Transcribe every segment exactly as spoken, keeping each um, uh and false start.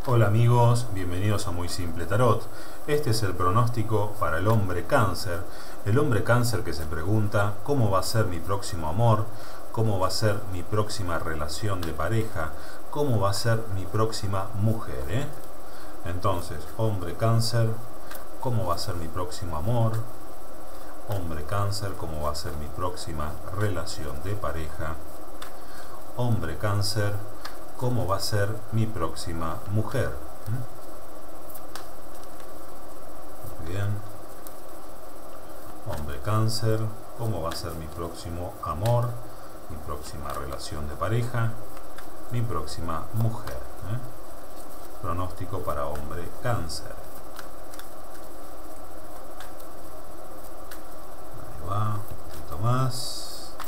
Hola amigos, bienvenidos a Muy Simple Tarot. Este es el pronóstico para el hombre cáncer. El hombre cáncer que se pregunta cómo va a ser mi próximo amor, cómo va a ser mi próxima relación de pareja, cómo va a ser mi próxima mujer. ¿eh? Entonces, hombre cáncer, cómo va a ser mi próximo amor, hombre cáncer, cómo va a ser mi próxima relación de pareja, hombre cáncer, cómo va a ser mi próxima mujer. Muy bien. Hombre cáncer, cómo va a ser mi próximo amor, mi próxima relación de pareja, mi próxima mujer. ¿eh? Pronóstico para hombre cáncer. Ahí va, un poquito más.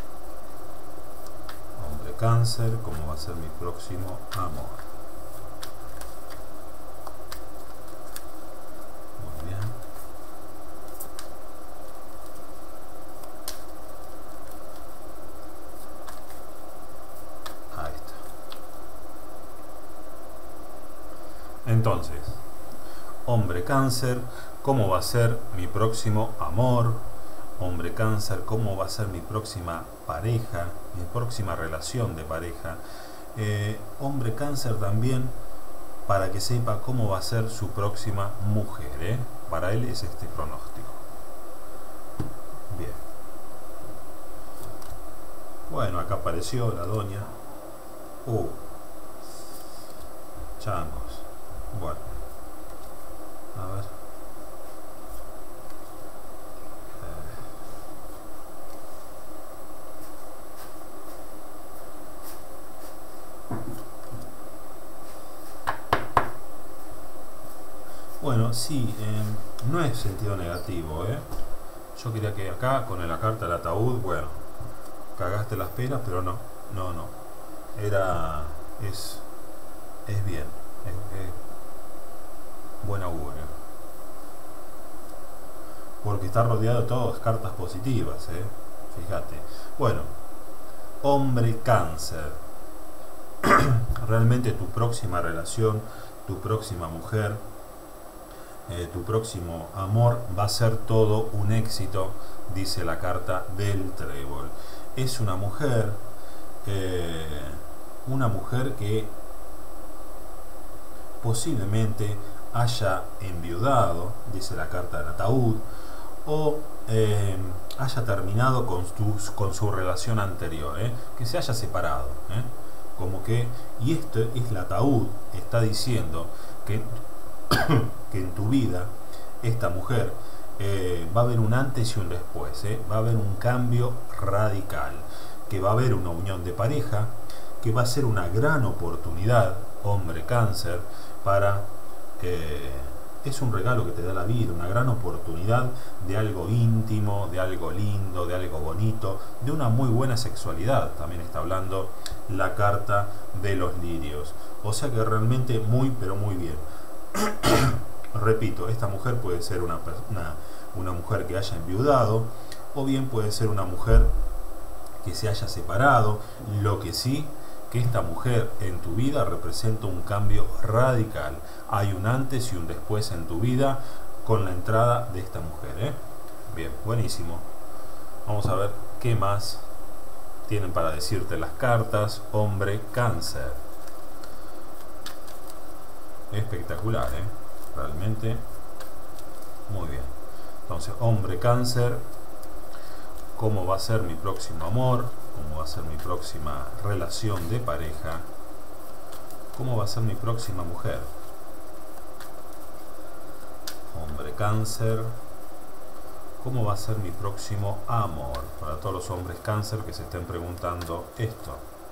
Hombre cáncer, cómo va a ser mi próximo amor. Muy bien. Ahí está. Entonces, hombre cáncer, cómo va a ser mi próximo amor. Hombre cáncer, cómo va a ser mi próxima pareja, mi próxima relación de pareja. Eh, hombre cáncer también, para que sepa cómo va a ser su próxima mujer. ¿eh? Para él es este pronóstico. Bien. Bueno, acá apareció la doña. Uh. Changos. Bueno. A ver. Bueno, sí, eh, no es sentido negativo, ¿eh? Yo quería que acá, con la carta del ataúd, bueno, cagaste las penas, pero no, no, no. Era, es, es bien, es, es buen augurio. Porque está rodeado de todas cartas positivas, ¿eh? Fíjate. Bueno, hombre cáncer. Realmente tu próxima relación, tu próxima mujer, Eh, tu próximo amor va a ser todo un éxito, dice la carta del trébol. Es una mujer, eh, una mujer que posiblemente haya enviudado, dice la carta del ataúd, o eh, haya terminado con, tus, con su relación anterior, eh, que se haya separado. Eh, como que, y esto es el ataúd, está diciendo que que en tu vida esta mujer eh, va a haber un antes y un después, eh, va a haber un cambio radical, que va a haber una unión de pareja, que va a ser una gran oportunidad, hombre cáncer, para eh, es un regalo que te da la vida, una gran oportunidad de algo íntimo, de algo lindo, de algo bonito, de una muy buena sexualidad. También está hablando la carta de los lirios, o sea que realmente muy pero muy bien. Repito, esta mujer puede ser una, una, una mujer que haya enviudado, o bien puede ser una mujer que se haya separado. Lo que sí, que esta mujer en tu vida representa un cambio radical. Hay un antes y un después en tu vida con la entrada de esta mujer. ¿eh? Bien, buenísimo. Vamos a ver qué más tienen para decirte las cartas, hombre cáncer. Espectacular, ¿eh? Realmente muy bien. Entonces, hombre cáncer, cómo va a ser mi próximo amor, cómo va a ser mi próxima relación de pareja, cómo va a ser mi próxima mujer. Hombre cáncer, cómo va a ser mi próximo amor. Para todos los hombres cáncer que se estén preguntando esto.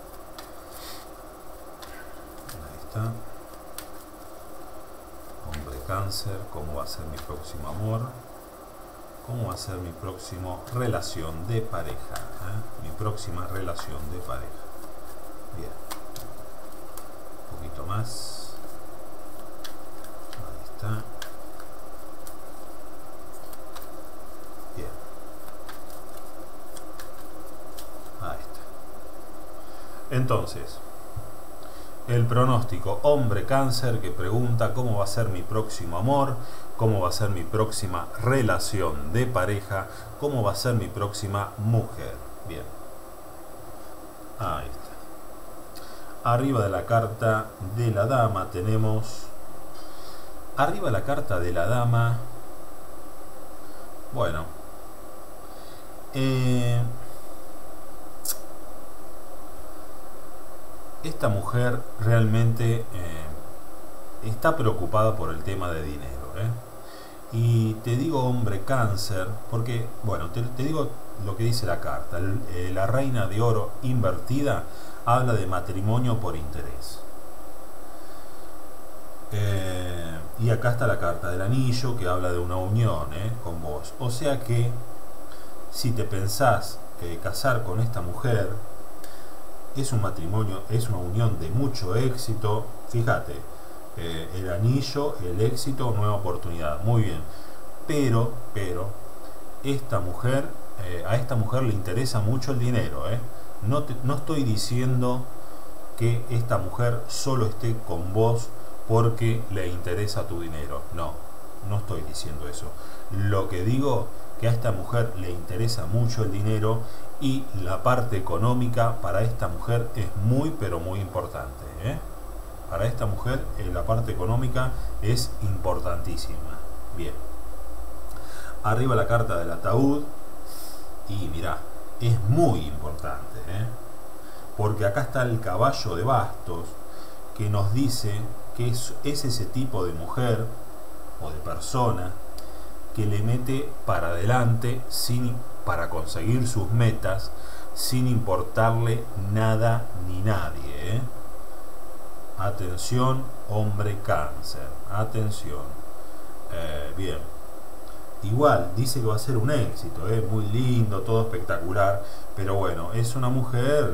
Ahí está. Hombre cáncer, cómo va a ser mi próximo amor, cómo va a ser mi próxima relación de pareja, ¿eh? mi próxima relación de pareja. Bien, un poquito más. Ahí está. Bien, ahí está. Entonces, El pronóstico, hombre cáncer que pregunta cómo va a ser mi próximo amor, cómo va a ser mi próxima relación de pareja, cómo va a ser mi próxima mujer. Bien. Ahí está. Arriba de la carta de la dama tenemos... Arriba de la carta de la dama... Bueno. Eh... Esta mujer realmente eh, está preocupada por el tema de dinero, ¿eh? Y te digo hombre cáncer, porque, bueno, te, te digo lo que dice la carta. El, eh, la reina de oro invertida habla de matrimonio por interés. Eh, y acá está la carta del anillo que habla de una unión ¿eh? con vos. O sea que, si te pensás eh, casar con esta mujer, es un matrimonio, es una unión de mucho éxito. Fíjate, eh, el anillo, el éxito, nueva oportunidad, muy bien. Pero, pero, esta mujer, eh, a esta mujer le interesa mucho el dinero, ¿eh? No, te, no estoy diciendo que esta mujer solo esté con vos porque le interesa tu dinero. No, no estoy diciendo eso. Lo que digo que a esta mujer le interesa mucho el dinero y la parte económica para esta mujer es muy pero muy importante, ¿eh? Para esta mujer eh, la parte económica es importantísima. Bien. Arriba la carta del ataúd y mirá, es muy importante, ¿eh? Porque acá está el caballo de bastos que nos dice que es, es ese tipo de mujer o de persona que le mete para adelante sin, para conseguir sus metas sin importarle nada ni nadie, ¿eh? Atención, hombre cáncer, atención. Eh, bien, igual dice que va a ser un éxito, ¿eh? Muy lindo, todo espectacular, pero bueno, es una mujer.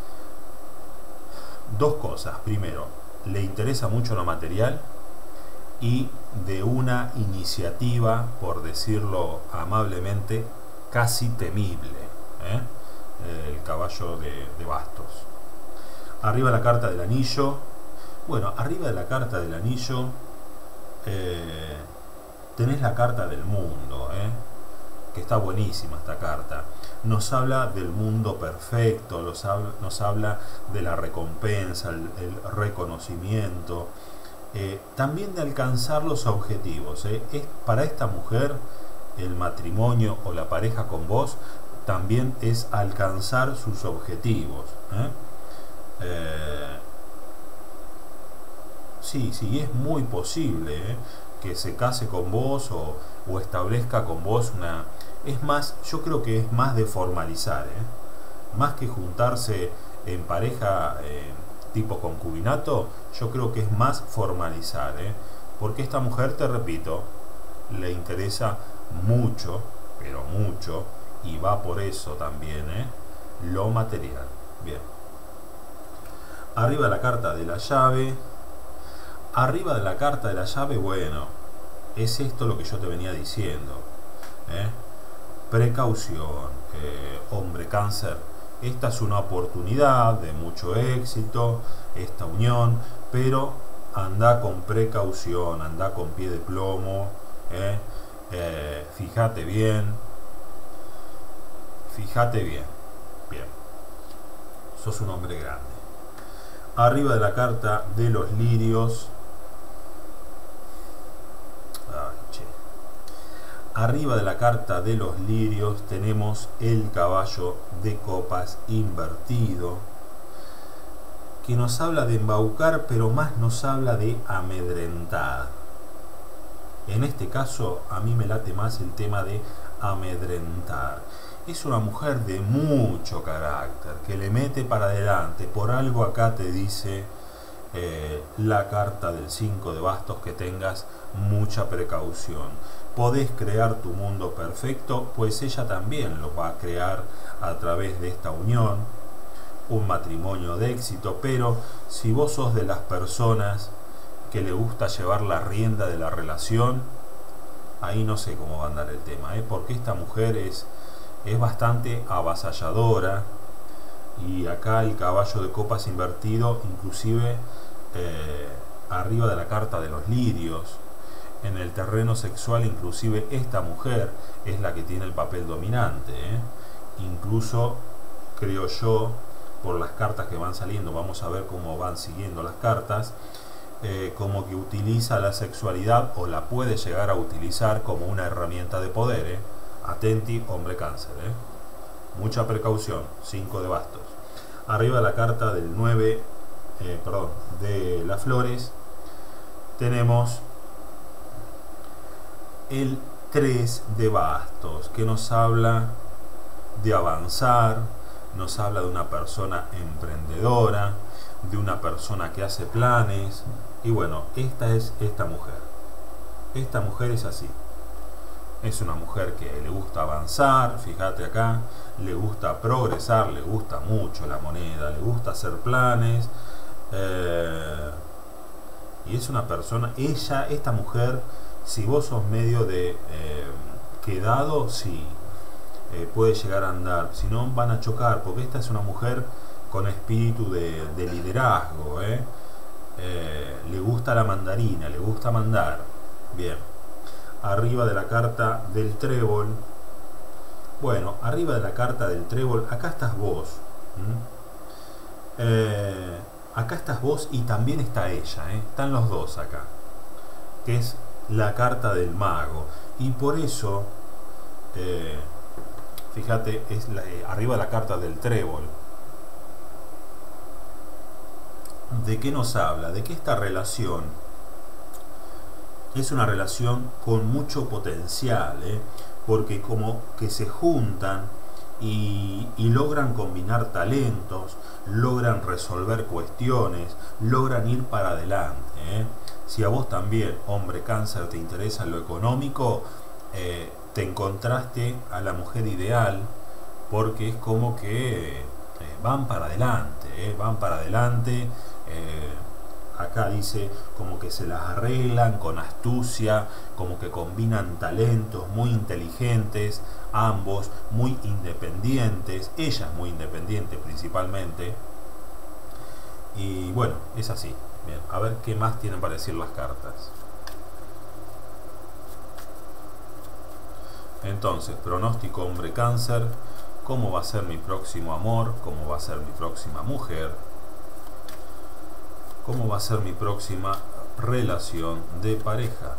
Dos cosas: primero, le interesa mucho lo material, y de una iniciativa, por decirlo amablemente, casi temible, ¿eh? El caballo de, de bastos. Arriba la carta del anillo. Bueno, arriba de la carta del anillo eh, tenés la carta del mundo, ¿eh? Que está buenísima esta carta. Nos habla del mundo perfecto, nos habla, nos habla de la recompensa, el, el reconocimiento. Eh, también de alcanzar los objetivos, ¿eh? Es, para esta mujer el matrimonio o la pareja con vos también es alcanzar sus objetivos, ¿eh? Eh, sí, sí, es muy posible ¿eh? que se case con vos o, o establezca con vos una... Es más, yo creo que es más de formalizar, ¿eh? Más que juntarse en pareja eh, tipo concubinato, yo creo que es más formalizar, ¿eh? Porque esta mujer, te repito, le interesa mucho, pero mucho, y va por eso también, ¿eh? Lo material. Bien. Arriba la carta de la llave. Arriba de la carta de la llave, bueno, es esto lo que yo te venía diciendo, ¿eh? Precaución, eh, hombre cáncer. Esta es una oportunidad de mucho éxito, esta unión, pero anda con precaución, anda con pie de plomo, ¿eh? Eh, fíjate bien, fíjate bien, bien, sos un hombre grande. Arriba de la carta de los lirios, ay, che. Arriba de la carta de los lirios tenemos el caballo de copas invertido, que nos habla de embaucar, pero más nos habla de amedrentar. En este caso, a mí me late más el tema de amedrentar. Es una mujer de mucho carácter, que le mete para adelante. Por algo acá te dice eh, la carta del cinco de bastos que tengas mucha precaución. Podés crear tu mundo perfecto, pues ella también lo va a crear a través de esta unión, un matrimonio de éxito. Pero si vos sos de las personas que le gusta llevar la rienda de la relación, ahí no sé cómo va a andar el tema, ¿eh? Porque esta mujer es, es bastante avasalladora, Y acá el caballo de copas invertido, inclusive eh, arriba de la carta de los lirios. En el terreno sexual, inclusive esta mujer es la que tiene el papel dominante, ¿eh? Incluso, creo yo, por las cartas que van saliendo, vamos a ver cómo van siguiendo las cartas, eh, como que utiliza la sexualidad o la puede llegar a utilizar como una herramienta de poder, ¿eh? Atenti, hombre cáncer, ¿eh? Mucha precaución. Cinco de bastos. Arriba la carta del nueve, eh, perdón, de las flores, tenemos el tres de bastos, que nos habla de avanzar, nos habla de una persona emprendedora, de una persona que hace planes. Y bueno, esta es esta mujer. Esta mujer es así. Es una mujer que le gusta avanzar, fíjate acá, le gusta progresar, le gusta mucho la moneda, le gusta hacer planes. Eh, y es una persona, ella, esta mujer, si vos sos medio de eh, quedado, sí, eh, puede llegar a andar. Si no, van a chocar, porque esta es una mujer con espíritu de, de liderazgo, ¿eh? Eh, le gusta la mandarina, le gusta mandar. Bien. Arriba de la carta del trébol, bueno, arriba de la carta del trébol, acá estás vos. Eh, acá estás vos y también está ella, ¿eh? Están los dos acá, que es la carta del mago. Y por eso, eh, fíjate, es la, eh, arriba de la carta del trébol. ¿De qué nos habla? De que esta relación es una relación con mucho potencial, ¿eh? Porque como que se juntan y, y logran combinar talentos, logran resolver cuestiones, logran ir para adelante, ¿eh? Si a vos también, hombre cáncer, te interesa lo económico, eh, te encontraste a la mujer ideal, porque es como que eh, van para adelante, ¿eh? Van para adelante. eh, Acá dice como que se las arreglan con astucia, como que combinan talentos, muy inteligentes, ambos muy independientes, ella es muy independiente principalmente. Y bueno, es así. Bien, a ver qué más tienen para decir las cartas. Entonces, pronóstico hombre cáncer, ¿cómo va a ser mi próximo amor? ¿Cómo va a ser mi próxima mujer? ¿Cómo va a ser mi próxima relación de pareja?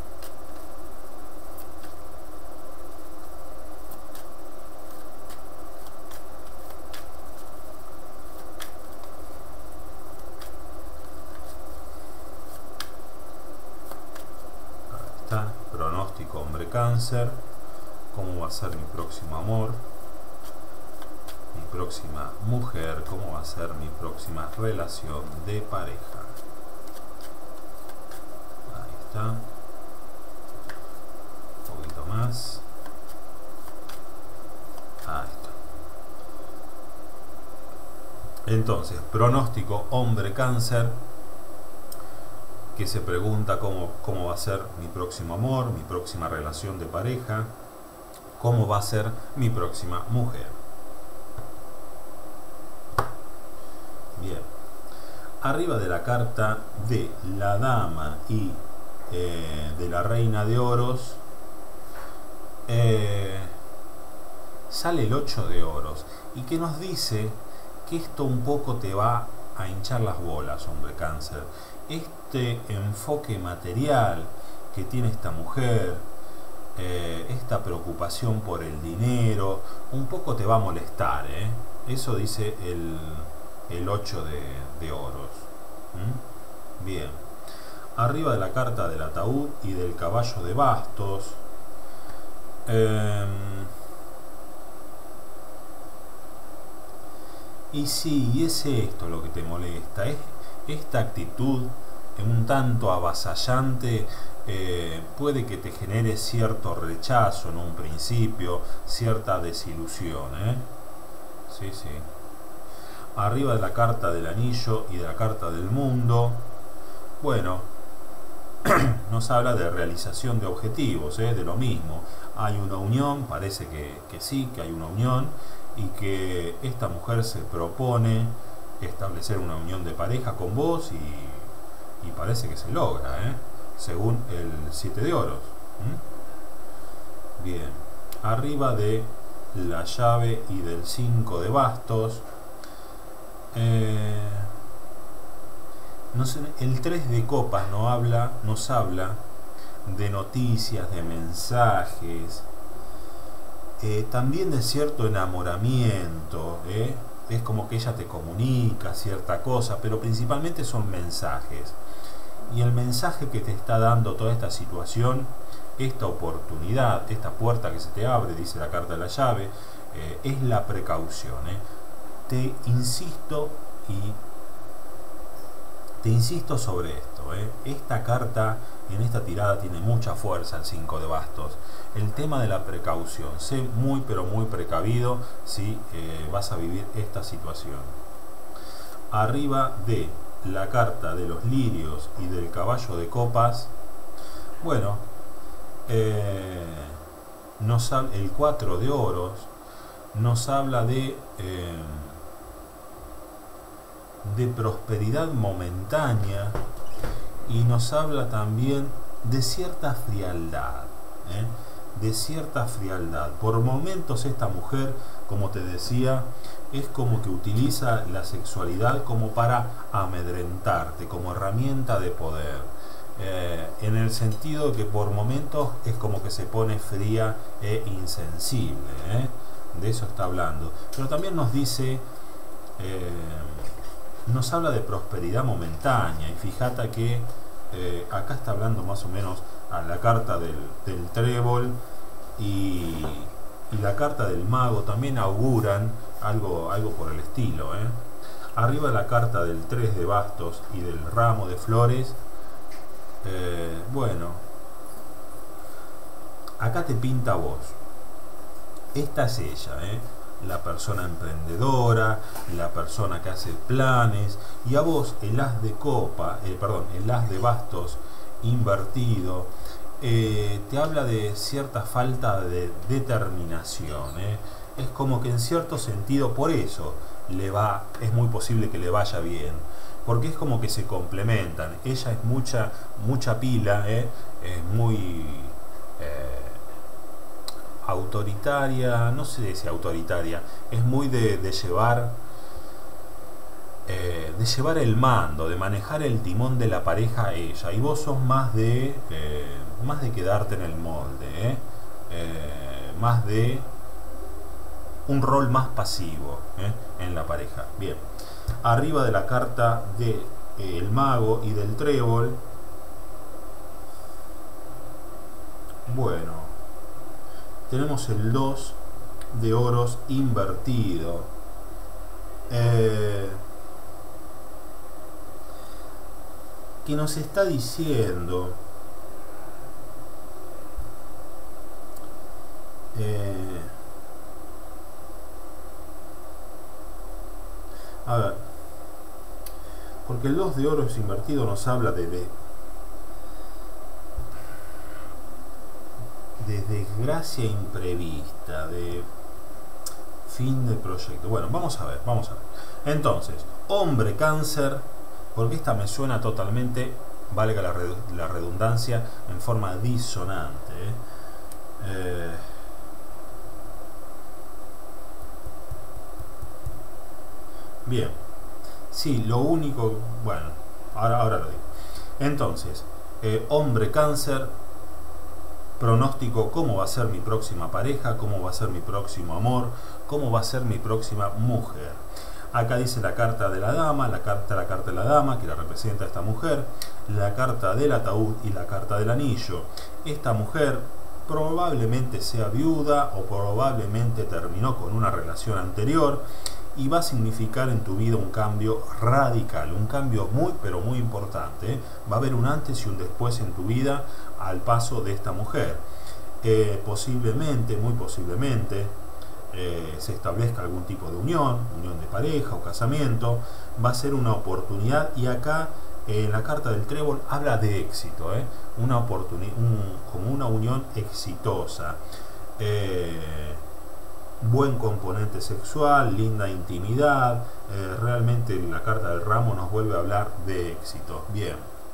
Ahí está, pronóstico hombre cáncer. ¿Cómo va a ser mi próximo amor? Mi próxima mujer, cómo va a ser mi próxima relación de pareja. Ahí está. Un poquito más. Ahí está. Entonces, pronóstico hombre cáncer, que se pregunta cómo, cómo va a ser mi próximo amor, mi próxima relación de pareja, cómo va a ser mi próxima mujer. Bien, arriba de la carta de la dama y eh, de la reina de oros, eh, sale el ocho de oros, y que nos dice que esto un poco te va a hinchar las bolas, hombre cáncer. Este enfoque material que tiene esta mujer, eh, esta preocupación por el dinero, un poco te va a molestar, ¿eh? Eso dice el... el ocho de, de oros. ¿Mm? Bien, arriba de la carta del ataúd y del caballo de bastos, eh, y sí, es esto lo que te molesta, es esta actitud un tanto avasallante. Eh, puede que te genere cierto rechazo en un principio, cierta desilusión, ¿eh? Sí, sí. Arriba de la carta del anillo y de la carta del mundo, bueno, nos habla de realización de objetivos, ¿eh? De lo mismo. Hay una unión, parece que, que sí, que hay una unión, y que esta mujer se propone establecer una unión de pareja con vos y, y parece que se logra, ¿eh? Según el siete de oros. ¿Mm? Bien, arriba de la llave y del cinco de bastos, eh, no sé, el tres de copas no habla, nos habla de noticias, de mensajes, eh, también de cierto enamoramiento, ¿eh? Es como que ella te comunica cierta cosa, pero principalmente son mensajes. Y el mensaje que te está dando toda esta situación, esta oportunidad, esta puerta que se te abre, dice la carta de la llave, eh, es la precaución. ¿eh? Te insisto y te insisto sobre esto. ¿eh? Esta carta en esta tirada tiene mucha fuerza, el cinco de bastos. El tema de la precaución. Sé muy pero muy precavido si eh, vas a vivir esta situación. Arriba de la carta de los lirios y del caballo de copas, bueno, eh, nos habla, el cuatro de oros nos habla de eh, de prosperidad momentánea y nos habla también de cierta frialdad, ¿eh? de cierta frialdad. Por momentos esta mujer, como te decía, es como que utiliza la sexualidad como para amedrentarte, como herramienta de poder, eh, en el sentido que por momentos es como que se pone fría e insensible, ¿eh? de eso está hablando. Pero también nos dice, eh, nos habla de prosperidad momentánea, y fíjate que eh, acá está hablando más o menos a la carta del, del trébol y, y la carta del mago también auguran algo, algo por el estilo. ¿eh? Arriba la carta del tres de bastos y del ramo de flores, eh, bueno, acá te pinta vos. Esta es ella, ¿eh? la persona emprendedora, la persona que hace planes, y a vos el as de copa, eh, perdón, el as de bastos invertido, eh, te habla de cierta falta de determinación, ¿eh? es como que en cierto sentido por eso le va, es muy posible que le vaya bien, porque es como que se complementan. Ella es mucha, mucha pila, ¿eh? es muy eh, autoritaria, no sé si autoritaria, es muy de, de llevar eh, de llevar el mando, de manejar el timón de la pareja a ella, y vos sos más de eh, más de quedarte en el molde, ¿eh? Eh, más de un rol más pasivo, ¿eh? en la pareja. Bien, arriba de la carta de eh, el mago y del trébol, bueno, tenemos el dos de oros invertido. Eh, que nos está diciendo eh, a ver, porque el dos de oros invertido nos habla de, de de desgracia imprevista, de fin de proyecto. Bueno, vamos a ver, vamos a ver. Entonces, hombre cáncer, porque esta me suena totalmente, valga la, la redundancia, en forma disonante. ¿eh? Eh, bien, sí, lo único, bueno, ahora, ahora lo digo. Entonces, eh, hombre cáncer, pronóstico: cómo va a ser mi próxima pareja, cómo va a ser mi próximo amor, cómo va a ser mi próxima mujer. Acá dice la carta de la dama, la carta, la carta de la dama que la representa a esta mujer, la carta del ataúd y la carta del anillo. Esta mujer probablemente sea viuda o probablemente terminó con una relación anterior, y va a significar en tu vida un cambio radical, un cambio muy pero muy importante, ¿eh? Va a haber un antes y un después en tu vida al paso de esta mujer. Eh, posiblemente, muy posiblemente, eh, se establezca algún tipo de unión, unión de pareja o casamiento. Va a ser una oportunidad, y acá eh, en la carta del trébol habla de éxito, ¿eh? una oportunidad, un, como una unión exitosa. Eh, buen componente sexual, linda intimidad. Eh, realmente la carta del ramo nos vuelve a hablar de éxito. Bien.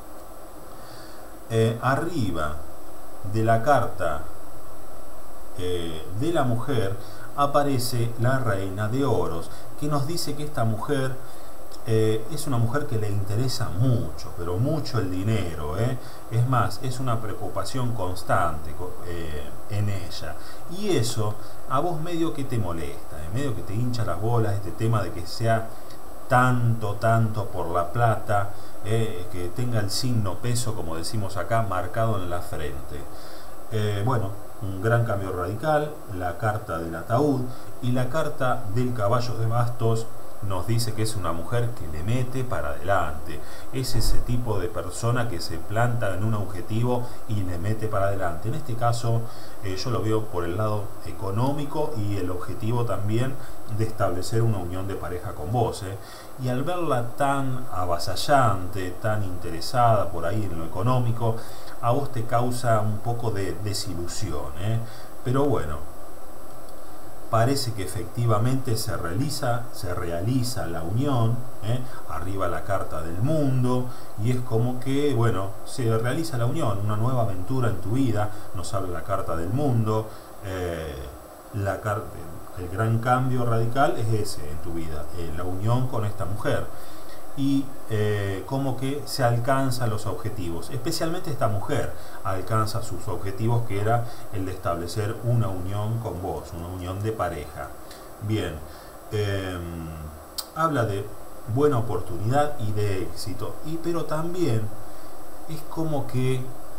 Eh, arriba de la carta eh, de la mujer aparece la reina de oros, que nos dice que esta mujer eh, es una mujer que le interesa mucho, pero mucho el dinero, ¿eh? Es más, es una preocupación constante eh, en ella, y eso a vos medio que te molesta, ¿eh? Medio que te hincha las bolas este tema de que sea tanto, tanto por la plata, eh, que tenga el signo peso, como decimos acá, marcado en la frente. Eh, bueno, un gran cambio radical, la carta del ataúd, y la carta del caballo de bastos nos dice que es una mujer que le mete para adelante. Es ese tipo de persona que se planta en un objetivo y le mete para adelante. En este caso eh, yo lo veo por el lado económico y el objetivo también de establecer una unión de pareja con vos, ¿eh? Y al verla tan avasallante, tan interesada por ahí en lo económico, a vos te causa un poco de desilusión, ¿eh? Pero bueno, parece que efectivamente se realiza, se realiza la unión, ¿eh? Arriba la carta del mundo, y es como que, bueno, se realiza la unión, una nueva aventura en tu vida. Nos habla la carta del mundo, eh, la carta, el gran cambio radical es ese en tu vida, eh, la unión con esta mujer, y eh, como que se alcanzan los objetivos. Especialmente esta mujer alcanza sus objetivos, que era el de establecer una unión con vos, una unión de pareja. Bien, eh, habla de buena oportunidad y de éxito, y pero también es como que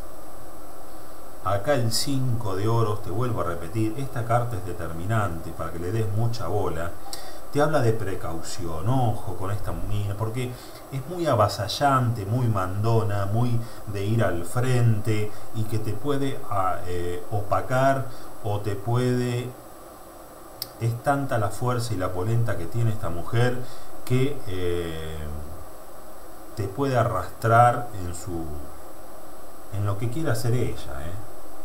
acá el cinco de oros, te vuelvo a repetir, esta carta es determinante para que le des mucha bola. Te habla de precaución, ojo con esta mina, porque es muy avasallante, muy mandona, muy de ir al frente, y que te puede a, eh, opacar, o te puede... Es tanta la fuerza y la polenta que tiene esta mujer que eh, te puede arrastrar en su en lo que quiera hacer ella, ¿eh?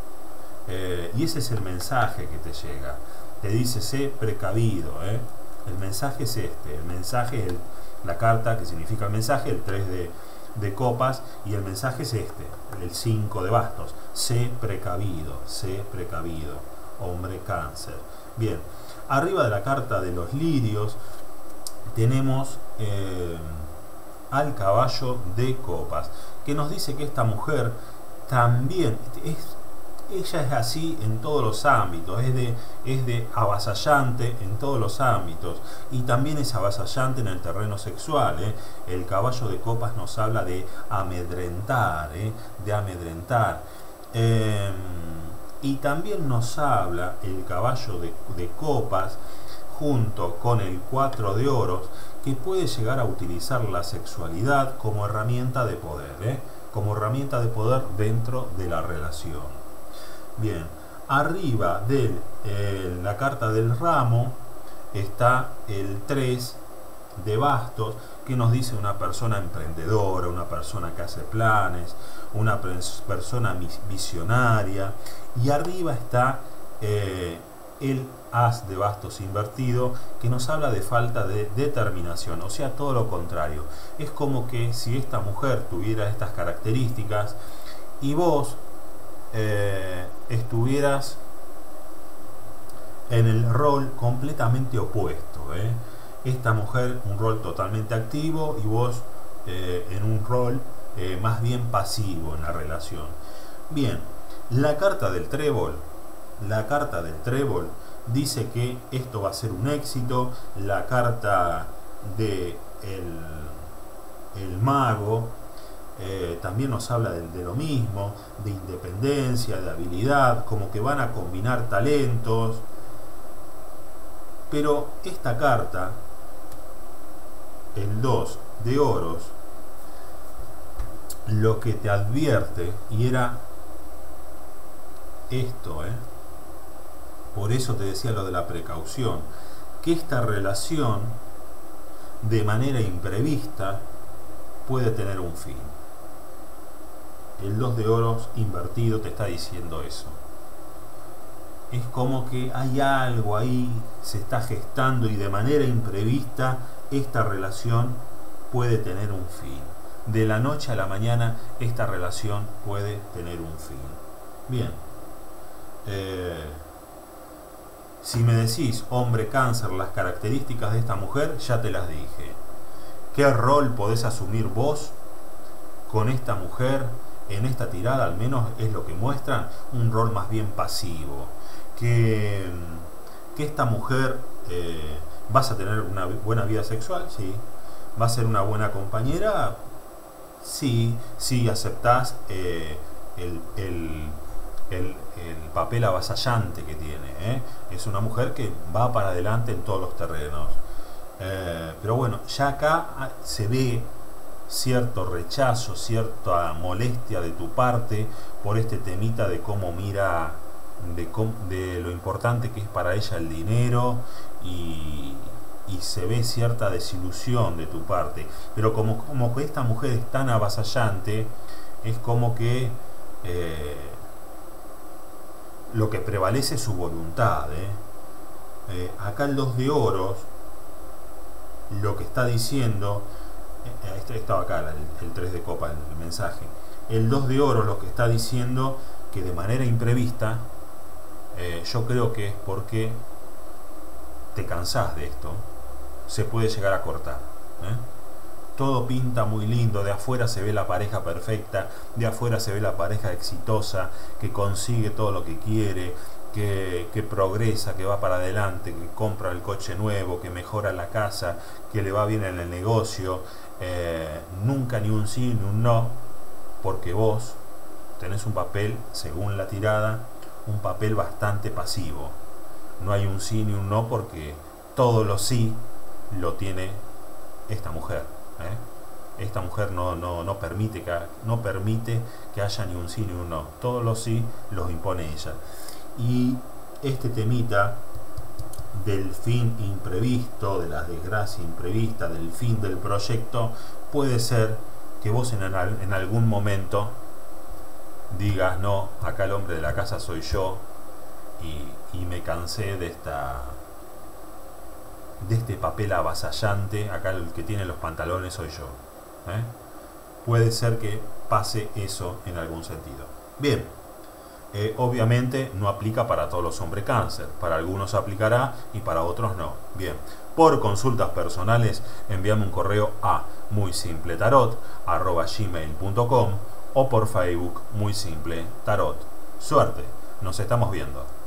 Eh, y ese es el mensaje que te llega. Te dice: sé precavido, ¿eh? El mensaje es este, el mensaje, el, la carta que significa el mensaje, el tres de, de copas, y el mensaje es este, el cinco de bastos: sé precavido, sé precavido, hombre cáncer. Bien, arriba de la carta de los lirios tenemos eh, al caballo de copas, que nos dice que esta mujer también es... Ella es así en todos los ámbitos, es de, es de avasallante en todos los ámbitos, y también es avasallante en el terreno sexual, ¿eh? El caballo de copas nos habla de amedrentar, ¿eh? de amedrentar. Eh, y también nos habla el caballo de, de copas, junto con el cuatro de oros, que puede llegar a utilizar la sexualidad como herramienta de poder, ¿eh? como herramienta de poder dentro de la relación. Bien, arriba de eh, la carta del ramo está el tres de bastos, que nos dice una persona emprendedora, una persona que hace planes, una persona visionaria. Y arriba está eh, el as de bastos invertido, que nos habla de falta de determinación, o sea, todo lo contrario. Es como que si esta mujer tuviera estas características y vos Eh, estuvieras en el rol completamente opuesto, ¿eh? Esta mujer un rol totalmente activo, y vos eh, en un rol eh, más bien pasivo en la relación. Bien, la carta del trébol, la carta del trébol dice que esto va a ser un éxito. La carta de el, el mago Eh, también nos habla de, de lo mismo, de independencia, de habilidad, como que van a combinar talentos. Pero esta carta, el dos de oros, lo que te advierte, y era esto, ¿eh? por eso te decía lo de la precaución, que esta relación de manera imprevista puede tener un fin. El dos de oros invertido te está diciendo eso. es como que hay algo ahí, se está gestando y de manera imprevista esta relación puede tener un fin. De la noche a la mañana esta relación puede tener un fin. Bien. Eh, si me decís, hombre cáncer, las características de esta mujer, ya te las dije. ¿Qué rol podés asumir vos con esta mujer? En esta tirada al menos es lo que muestran, un rol más bien pasivo. Que, que esta mujer eh, vas a tener una buena vida sexual, sí. Va a ser una buena compañera, sí, sí aceptás eh, el, el, el, el papel avasallante que tiene, ¿eh? Es una mujer que va para adelante en todos los terrenos. Eh, pero bueno, ya acá se ve cierto rechazo, cierta molestia de tu parte por este temita de cómo mira, de, cómo, de lo importante que es para ella el dinero y, y se ve cierta desilusión de tu parte. Pero como, como que esta mujer es tan avasallante, es como que eh, lo que prevalece es su voluntad. ¿eh? Eh, acá el dos de oros lo que está diciendo, este estaba acá el, el tres de copa, el, el mensaje, el dos de oro lo que está diciendo que de manera imprevista, eh, yo creo que es porque te cansás de esto, se puede llegar a cortar. ¿eh? Todo pinta muy lindo, de afuera se ve la pareja perfecta, de afuera se ve la pareja exitosa, que consigue todo lo que quiere, que, que progresa, que va para adelante, que compra el coche nuevo, que mejora la casa, que le va bien en el negocio. Eh, nunca ni un sí ni un no, porque vos tenés un papel, según la tirada, un papel bastante pasivo. No hay un sí ni un no porque todo lo sí lo tiene esta mujer. ¿eh? Esta mujer no, no, no, permite que, no permite que haya ni un sí ni un no. Todos los sí los impone ella. Y este temita del fin imprevisto, de la desgracia imprevista, del fin del proyecto, puede ser que vos en, en algún momento digas, no, acá el hombre de la casa soy yo y, y me cansé de esta de este papel avasallante, acá el que tiene los pantalones soy yo. ¿eh? Puede ser que pase eso en algún sentido. Bien. Eh, obviamente no aplica para todos los hombres cáncer, para algunos aplicará y para otros no. Bien, por consultas personales envíame un correo a muy simple tarot arroba gmail punto com o por Facebook muy simple tarot. Suerte, nos estamos viendo.